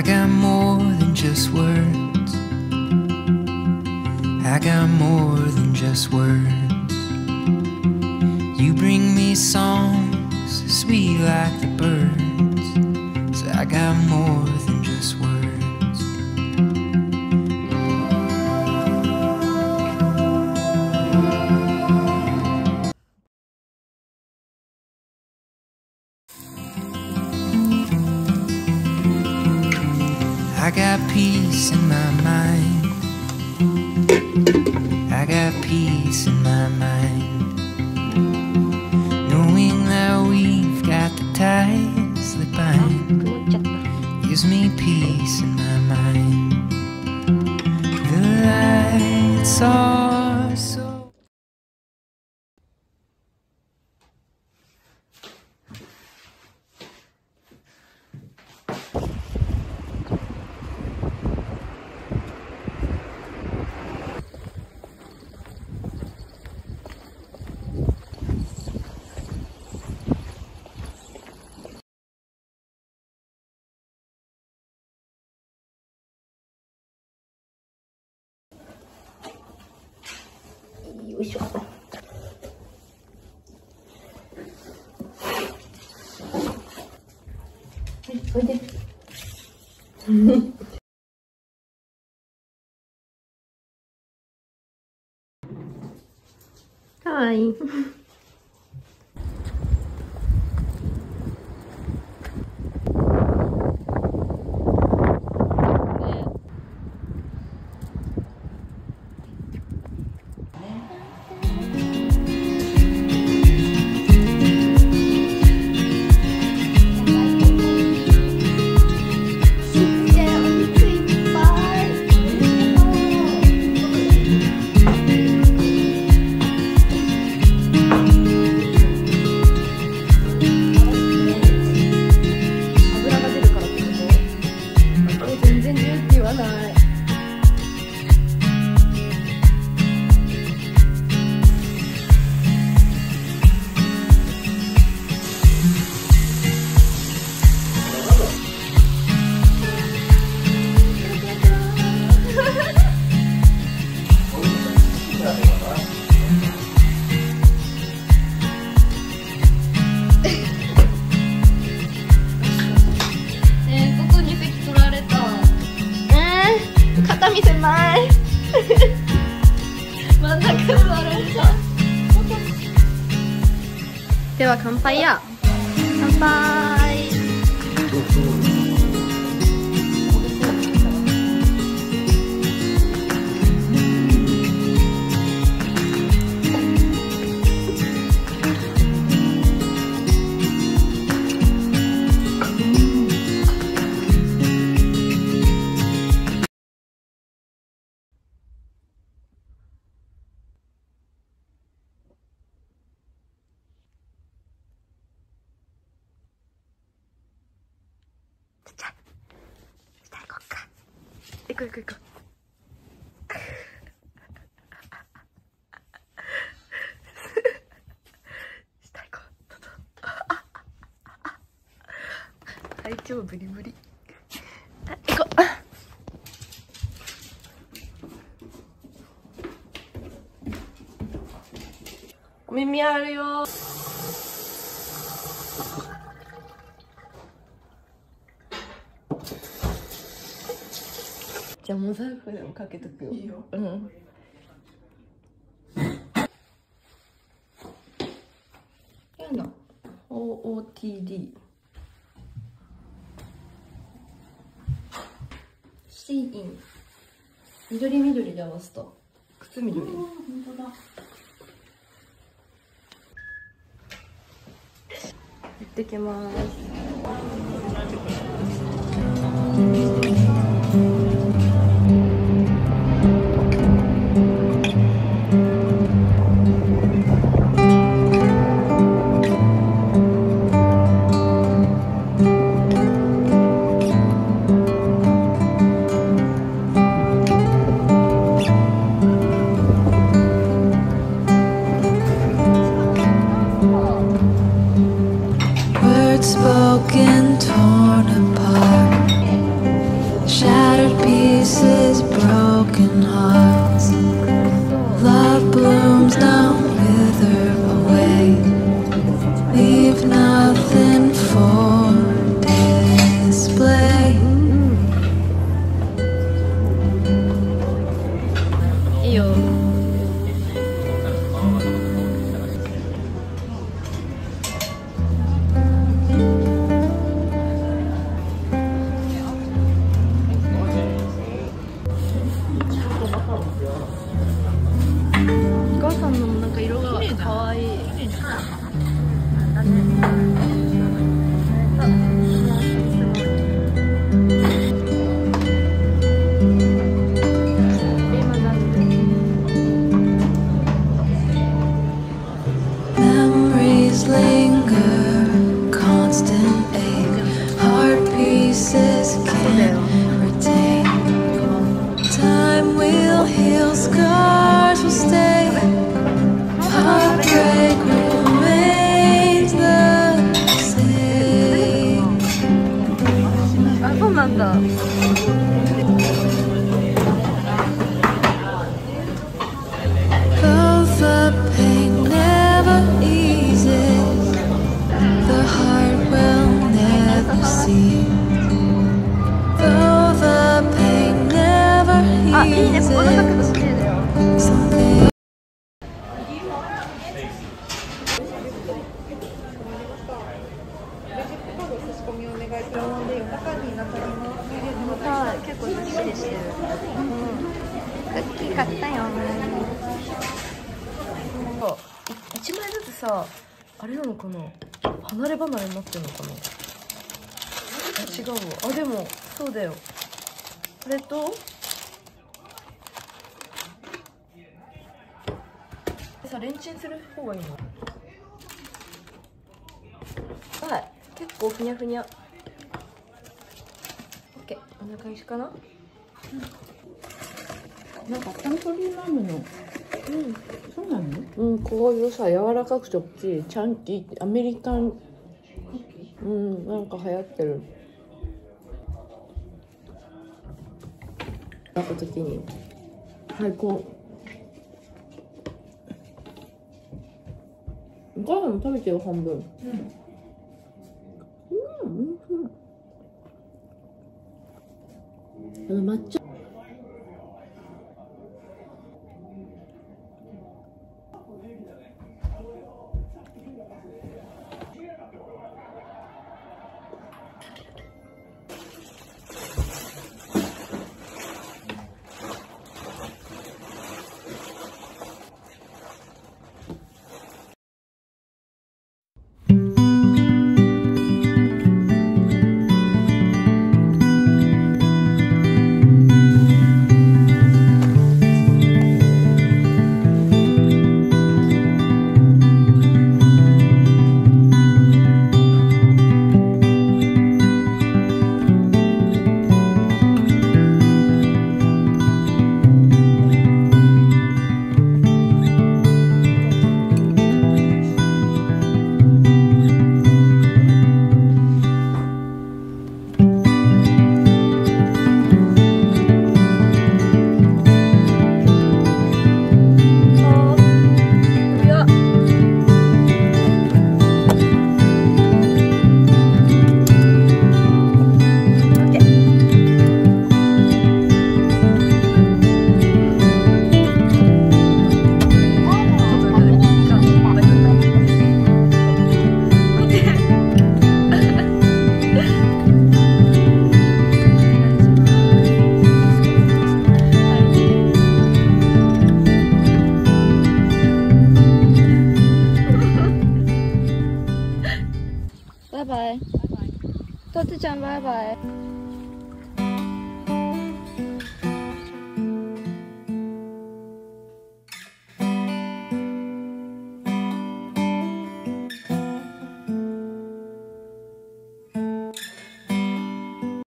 got more than just words. I got more than just words. You bring me songs sweet like the birds. So I got more than just words. I got peace in my mind. I got peace in my mind. Knowing that we've got the ties that bind gives me peace in my mind. The lights are so よいしょ。おいで。かわいい。見せまい真ん中に割れた。では乾杯や。乾杯。行こう行こう行こう。下行こう。体調ブリブリ。行こう。お耳あるよ。じゃあモザイクでもかけとくよ。いいよ。うん。やな。OOTD。シーイン。緑緑で合わせた。靴緑。本当だ。行ってきます。 Spoken, torn apart. さ、あれなのかな、離れ離れになってるのかな。違うわ。あ、でもそうだよ。これとさ、レンチンする方がいいの。はい、結構ふにゃふにゃ。オッケー、こんな感じかな。 なんかタントリーマームの、そうなの？ こういうさ、柔らかくて大きいチャンキー、アメリカン、なんか流行ってる。なった時に最高。お母さんも食べてよ、半分。抹茶。 バイバイ。とつちゃんバイバイ。